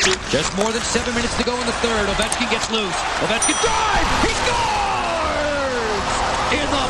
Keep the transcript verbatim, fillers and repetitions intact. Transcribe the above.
Just more than seven minutes to go in the third. Ovechkin gets loose. Ovechkin drives. He scores! In the